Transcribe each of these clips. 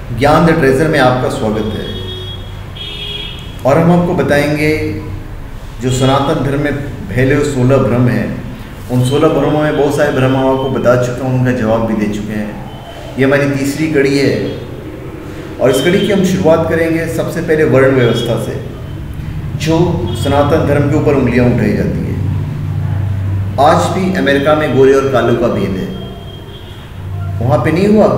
ज्ञान the treasure में आपका स्वागत है। और हम आपको बताएंगे जो सनातन धर्म में फैले हुए 16 भ्रम हैं। उन 16 भ्रमों में बहुत सारे भ्रम हम आपको बता चुके हैं, उनका जवाब भी दे चुके हैं। ये हमारी तीसरी कड़ी है और इस कड़ी की हम शुरुआत करेंगे सबसे पहले वर्ण व्यवस्था से, जो सनातन धर्म के ऊपर उंगलियां उठाई जाती है। आज भी अमेरिका में गोरे और कालों का भेद है। वहाँ पे नहीं हुआ,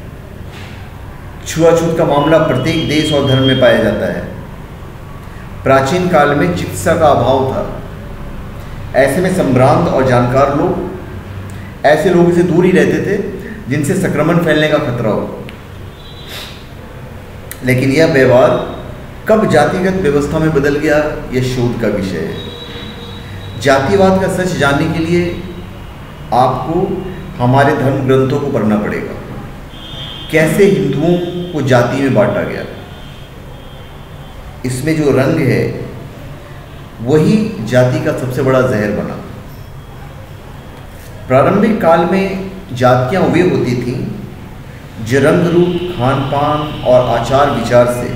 छुआछूत का मामला प्रत्येक देश और धर्म में पाया जाता है। प्राचीन काल में चिकित्सा का अभाव था, ऐसे में संभ्रांत और जानकार लोग ऐसे लोगों से दूर ही रहते थे जिनसे संक्रमण फैलने का खतरा हो। लेकिन यह व्यवहार कब जातिगत व्यवस्था में बदल गया, यह शोध का विषय है। जातिवाद का सच जानने के लिए आपको हमारे धर्म ग्रंथों को पढ़ना पड़ेगा। कैसे हिंदुओं को जाति में बांटा गया, इसमें जो रंग है वही जाति का सबसे बड़ा जहर बना। प्रारंभिक काल में जातियां वे होती थीं जो रंग रूप, खान पान और आचार विचार से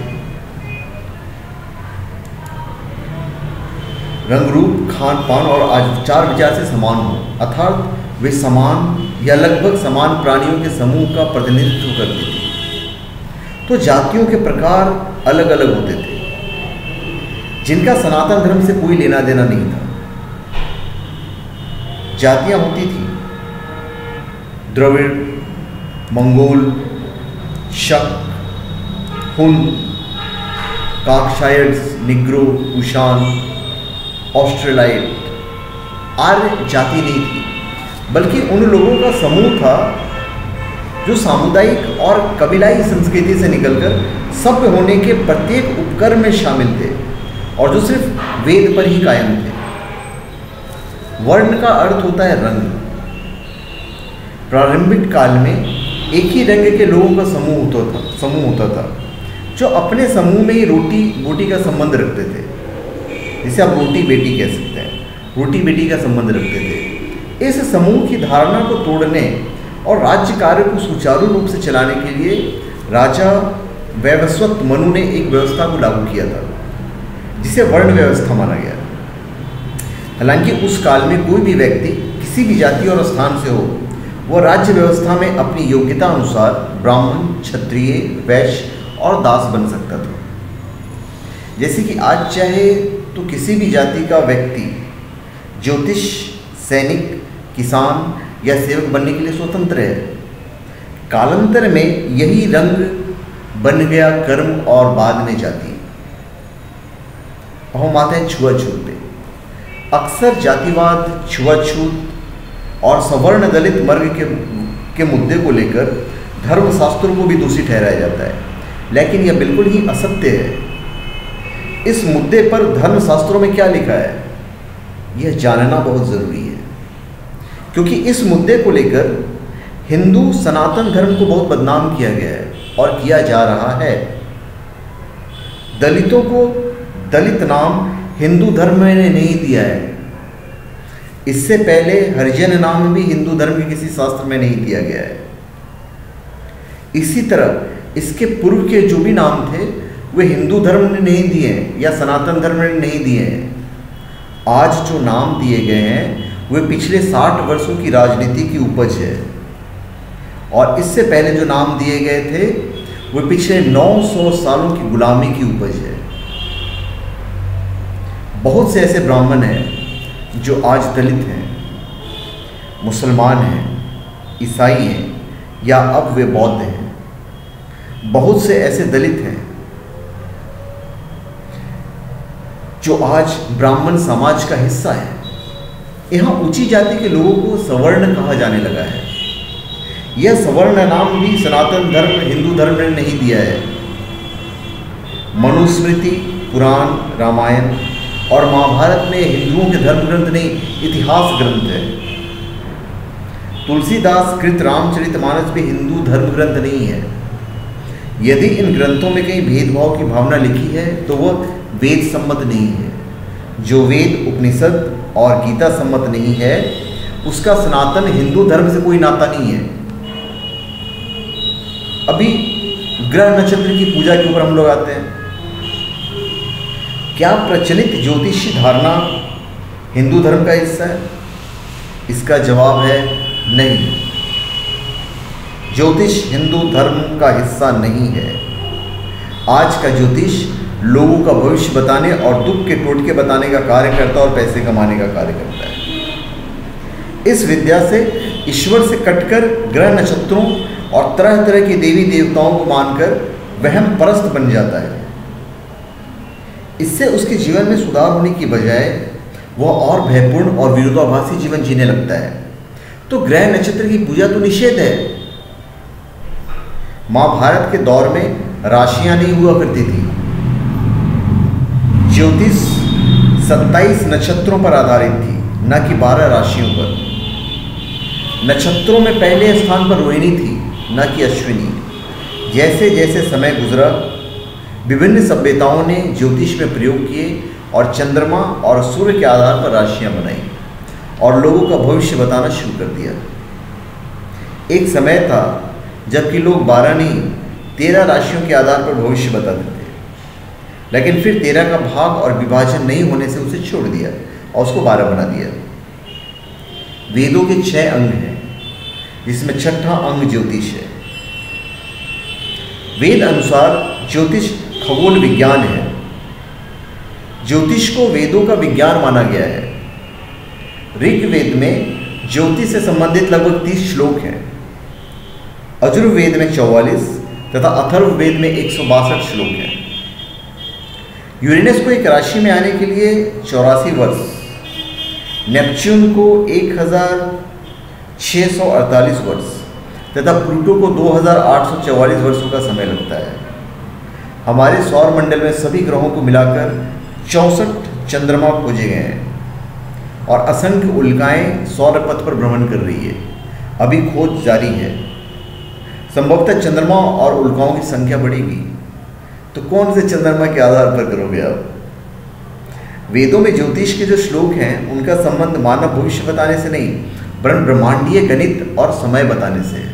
समान हो, अर्थात वे समान या लगभग समान प्राणियों के समूह का प्रतिनिधित्व करती थी। तो जातियों के प्रकार अलग अलग होते थे जिनका सनातन धर्म से कोई लेना देना नहीं था। जातियां होती थी द्रविड़, मंगोल, शक, हुन, काकशायर्स, निग्रो, कुशान, ऑस्ट्रेलाइट। आर्य जाति नहीं थी, बल्कि उन लोगों का समूह था जो सामुदायिक और कबीलाई संस्कृति से निकलकर सभ्य होने के प्रत्येक उपक्रम में शामिल थे और जो सिर्फ वेद पर ही कायम थे। वर्ण का अर्थ होता है रंग। प्रारंभिक काल में एक ही रंग के लोगों का समूह होता था जो अपने समूह में ही रोटी बोटी का संबंध रखते थे, जिसे आप रोटी बेटी कह सकते हैं। रोटी बेटी का संबंध रखते थे। इस समूह की धारणा को तोड़ने और राज्य कार्य को सुचारू रूप से चलाने के लिए राजा वैवस्वत मनु ने एक व्यवस्था को लागू किया था जिसे वर्ण व्यवस्था माना गया। हालांकि उस काल में कोई भी व्यक्ति किसी भी जाति और स्थान से हो, वह राज्य व्यवस्था में अपनी योग्यता अनुसार ब्राह्मण, क्षत्रिय, वैश्य और दास बन सकता था। जैसे कि आज चाहे तो किसी भी जाति का व्यक्ति ज्योतिष, सैनिक, किसान या सेवक बनने के लिए स्वतंत्र है। कालांतर में यही रंग बन गया कर्म और बाद में जाति। हम आते हैं छुआछूत पे। अक्सर जातिवाद, छुआछूत और सवर्ण दलित वर्ग के मुद्दे को लेकर धर्मशास्त्रों को भी दोषी ठहराया जाता है, लेकिन यह बिल्कुल ही असत्य है। इस मुद्दे पर धर्मशास्त्रों में क्या लिखा है, यह जानना बहुत ज़रूरी है, क्योंकि इस मुद्दे को लेकर हिंदू सनातन धर्म को बहुत बदनाम किया गया है और किया जा रहा है। दलितों को दलित नाम हिंदू धर्म ने नहीं दिया है। इससे पहले हरिजन नाम भी हिंदू धर्म के किसी शास्त्र में नहीं दिया गया है। इसी तरह इसके पूर्व के जो भी नाम थे वे हिंदू धर्म ने नहीं दिए हैं या सनातन धर्म ने नहीं दिए हैं। आज जो नाम दिए गए हैं वे पिछले 60 वर्षों की राजनीति की उपज है और इससे पहले जो नाम दिए गए थे वे पिछले 900 सालों की गुलामी की उपज है। बहुत से ऐसे ब्राह्मण हैं जो आज दलित हैं, मुसलमान हैं, ईसाई हैं या अब वे बौद्ध हैं। बहुत से ऐसे दलित हैं जो आज ब्राह्मण समाज का हिस्सा है। यहाँ ऊंची जाति के लोगों को सवर्ण कहा जाने लगा है। यह सवर्ण नाम भी सनातन धर्म, हिंदू धर्म ने नहीं दिया है। मनुस्मृति, पुराण, रामायण और महाभारत में हिंदुओं के धर्म ग्रंथ नहीं, इतिहास ग्रंथ है। तुलसीदास कृत रामचरितमानस भी हिंदू धर्म ग्रंथ नहीं है। यदि इन ग्रंथों में कहीं भेदभाव की भावना लिखी है तो वह वेद सम्मत नहीं है। जो वेद, उपनिषद और गीता सम्मत नहीं है उसका सनातन हिंदू धर्म से कोई नाता नहीं है। अभी ग्रह नक्षत्र की पूजा के ऊपर हम लोग आते हैं। क्या प्रचलित ज्योतिषी धारणा हिंदू धर्म का हिस्सा है? इसका जवाब है नहीं। ज्योतिष हिंदू धर्म का हिस्सा नहीं है। आज का ज्योतिष लोगों का भविष्य बताने और दुख के टोटके बताने का कार्य करता है और पैसे कमाने का कार्य करता है। इस विद्या से ईश्वर से कटकर ग्रह नक्षत्रों और तरह तरह के देवी देवताओं को मानकर वहम परस्त बन जाता है। इससे उसके जीवन में सुधार होने की बजाय वह और भयपूर्ण और विरोधाभासी जीवन जीने लगता है। तो ग्रह नक्षत्र की पूजा तो निषेध है। महाभारत के दौर में राशियां नहीं हुआ करती थी। ज्योतिष 27 नक्षत्रों पर आधारित थी, न कि 12 राशियों पर। नक्षत्रों में पहले स्थान पर रोहिणी थी, न कि अश्विनी। जैसे जैसे समय गुजरा, विभिन्न सभ्यताओं ने ज्योतिष में प्रयोग किए और चंद्रमा और सूर्य के आधार पर राशियां बनाई और लोगों का भविष्य बताना शुरू कर दिया। एक समय था जबकि लोग 12 नहीं 13 राशियों के आधार पर भविष्य बताते थे, लेकिन फिर 13 का भाग और विभाजन नहीं होने से उसे छोड़ दिया और उसको 12 बना दिया। वेदों के 6 अंग हैं, जिसमें छठा अंग ज्योतिष है। वेद अनुसार ज्योतिष खगोल विज्ञान है। ज्योतिष को वेदों का विज्ञान माना गया है। ऋग्वेद में ज्योतिष से संबंधित लगभग 30 श्लोक हैं। यजुर्वेद में 44 तथा अथर्ववेद में 162 श्लोक हैं। यूरेनस को एक राशि में आने के लिए 84 वर्ष, नेपच्यून को 1648 वर्ष तथा प्लूटो को 2844 वर्षों का समय लगता है। हमारे सौर मंडल में सभी ग्रहों को मिलाकर 64 चंद्रमा खोजे गए हैं और असंख्य उल्काएं सौर पथ पर भ्रमण कर रही है। अभी खोज जारी है। संभवतः चंद्रमा और उल्काओं की संख्या बढ़ेगी। तो कौन से चंद्रमा के आधार पर करोगे आप? वेदों में ज्योतिष के जो श्लोक हैं उनका संबंध मानव भविष्य बताने से नहीं, वरन ब्रह्मांडीय गणित और समय बताने से है।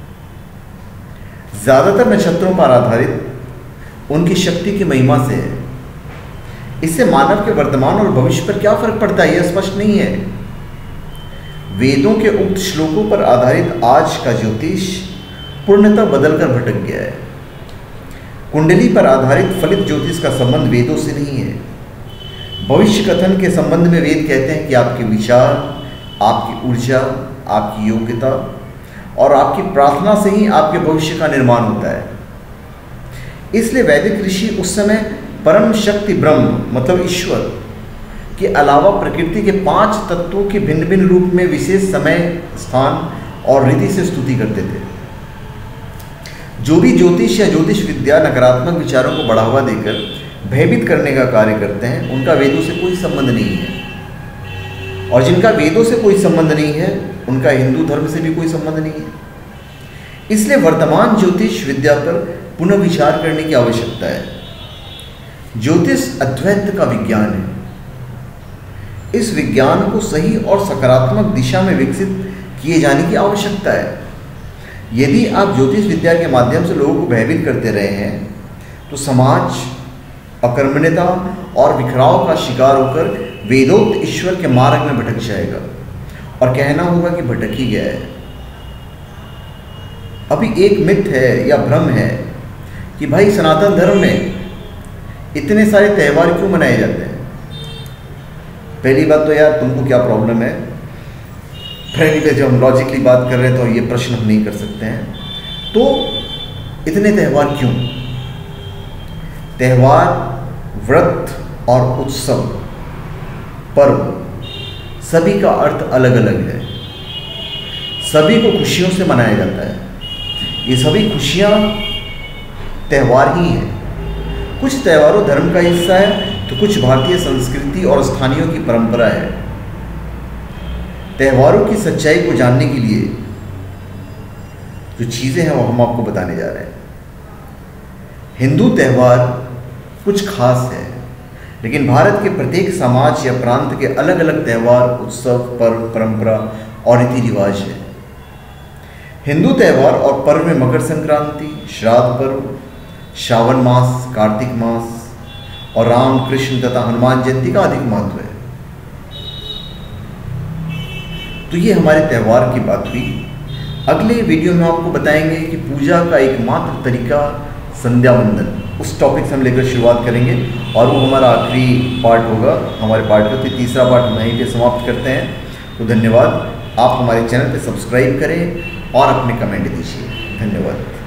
ज्यादातर नक्षत्रों पर आधारित उनकी शक्ति की महिमा से है। इससे मानव के वर्तमान और भविष्य पर क्या फर्क पड़ता है, यह स्पष्ट नहीं है। वेदों के उक्त श्लोकों पर आधारित आज का ज्योतिष पूर्णतः बदलकर भटक गया है। कुंडली पर आधारित फलित ज्योतिष का संबंध वेदों से नहीं है। भविष्य कथन के संबंध में वेद कहते हैं कि आपके विचार, आपकी ऊर्जा, आपकी योग्यता और आपकी प्रार्थना से ही आपके भविष्य का निर्माण होता है। इसलिए वैदिक ऋषि उस समय परम शक्ति ब्रह्म मतलब ईश्वर के अलावा प्रकृति के 5 तत्वों के भिन्न भिन्न रूप में विशेष समय, स्थान और रीति से स्तुति करते थे। जो भी ज्योतिष या ज्योतिष विद्या नकारात्मक विचारों को बढ़ावा देकर भयभीत करने का कार्य करते हैं, उनका वेदों से कोई संबंध नहीं है। और जिनका वेदों से कोई संबंध नहीं है, उनका हिंदू धर्म से भी कोई संबंध नहीं है। इसलिए वर्तमान ज्योतिष विद्या पर पुनः विचार करने की आवश्यकता है। ज्योतिष अद्वैत का विज्ञान है। इस विज्ञान को सही और सकारात्मक दिशा में विकसित किए जाने की आवश्यकता है। यदि आप ज्योतिष विद्या के माध्यम से लोगों को भयभीत करते रहे हैं, तो समाज अकर्मण्यता और बिखराव का शिकार होकर वेदोक्त ईश्वर के मार्ग में भटक जाएगा और कहना होगा कि भटक ही गया है। अभी एक मिथ है या भ्रम है कि भाई सनातन धर्म में इतने सारे त्यौहार क्यों मनाए जाते हैं। पहली बात तो यार तुमको क्या प्रॉब्लम है? फ्रेंकली जब हम लॉजिकली बात कर रहे हैं तो ये प्रश्न हम नहीं कर सकते हैं। तो इतने त्यौहार क्यों? त्यौहार, व्रत और उत्सव, पर्व सभी का अर्थ अलग अलग है। सभी को खुशियों से मनाया जाता है। ये सभी खुशियाँ त्यौहार ही हैं। कुछ त्योहारों धर्म का हिस्सा है तो कुछ भारतीय संस्कृति और स्थानीय की परंपरा है। त्योहारों की सच्चाई को जानने के लिए जो चीज़ें हैं वो हम आपको बताने जा रहे हैं। हिंदू त्यौहार कुछ खास है, लेकिन भारत के प्रत्येक समाज या प्रांत के अलग अलग त्यौहार, उत्सव, पर्व, परंपरा और रीति रिवाज है। हिंदू त्यौहार और पर्व में मकर संक्रांति, श्राद्ध पर्व, श्रावण मास, कार्तिक मास और राम, कृष्ण तथा हनुमान जयंती का अधिक महत्व है। तो ये हमारे त्यौहार की बात हुई। अगले वीडियो में आपको बताएंगे कि पूजा का एकमात्र तरीका संध्या वंदन, उस टॉपिक से हम लेकर शुरुआत करेंगे और वो हमारा आखिरी पार्ट होगा हमारे पार्ट का। तो तीसरा पार्ट हम यहीं पे समाप्त करते हैं। तो धन्यवाद। आप हमारे चैनल पे सब्सक्राइब करें और अपने कमेंट दीजिए। धन्यवाद।